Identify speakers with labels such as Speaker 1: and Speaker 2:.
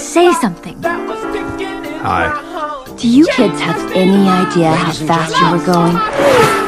Speaker 1: Say something.
Speaker 2: Hi.
Speaker 1: Do you kids have any idea how fast you were going?